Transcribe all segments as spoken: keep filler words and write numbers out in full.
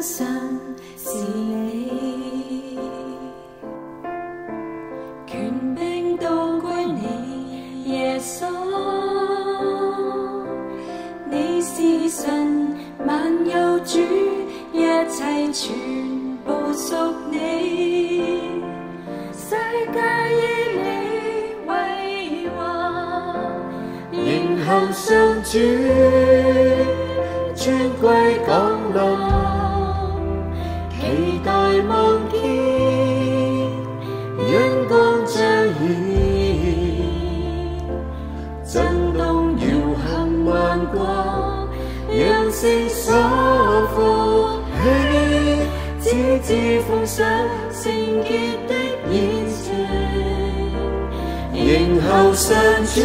信是你，權柄都歸你，耶穌。你是神，萬有主，一切全部屬你。世界以你為王，迎候上主尊貴降臨。期待望見陽光彰顯，震動搖撼萬國，讓聖所復起，直至奉上聖潔的熱情，迎候上主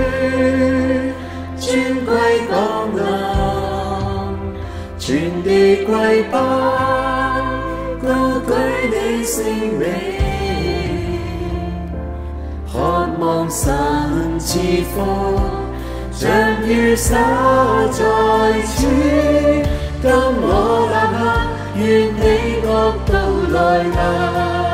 尊貴降臨，全地跪拜，高舉你聖名，渴望神賜福，像雨灑在此。今我立刻願你國度來臨。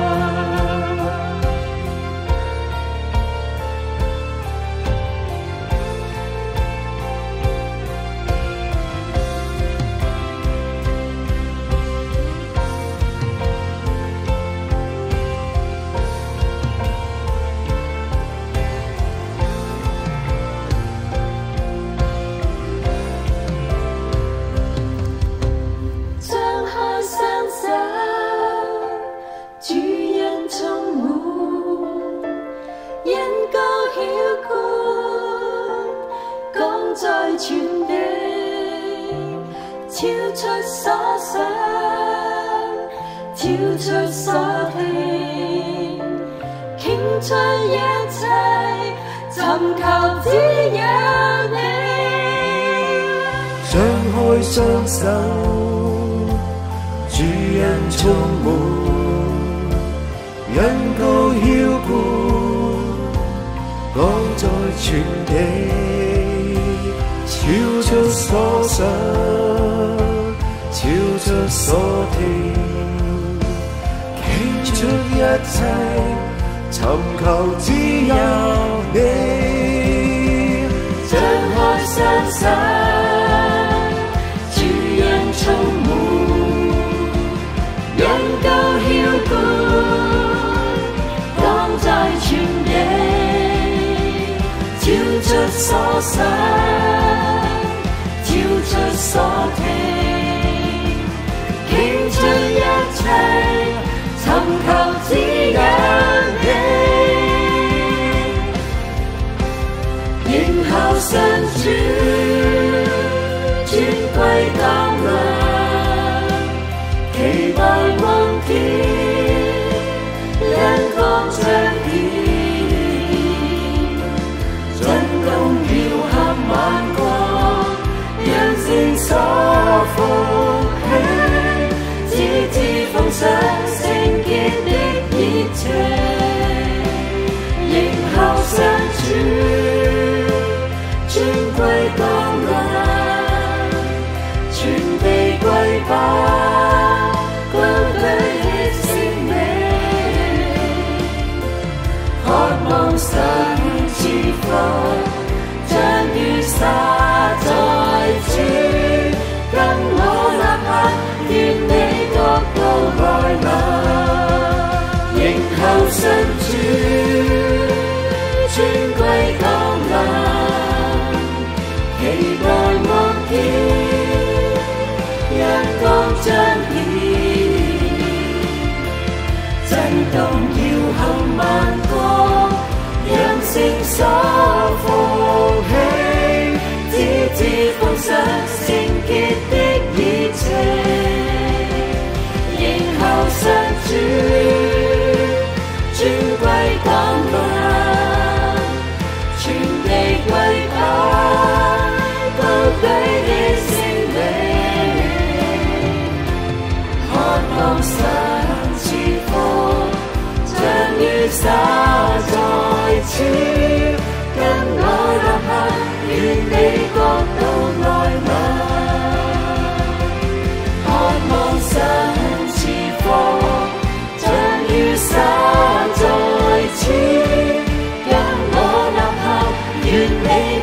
全地超出所想，超出所聽，傾出一切，尋求只有你。張開雙手，主恩充滿，恩膏澆灌，降在全地。超出所想，超出所聽，傾出一切，尋求只有你。張開雙手，主恩充滿，恩膏澆灌，降在全地，超出所想。超出所聽，傾出一切，尋求只有你。迎候上主尊貴降臨，期待望見恩光彰顯，震動搖撼萬國。聖所復起，直至奉上聖潔的熱情，迎候上主尊貴降臨，全地跪拜，高舉你聖名，渴望神賜福，將雨灑在此。跟我立刻願你國度來臨，迎候上主尊貴降臨，期待望見陽光彰顯，震動搖撼萬國，讓聖所復起，直至奉上聖潔的熱情，迎候上主尊貴降臨，全地跪拜，高舉你聖名，渴望神賜福，將雨灑在此。跟我立刻願你國度來臨，渴望願你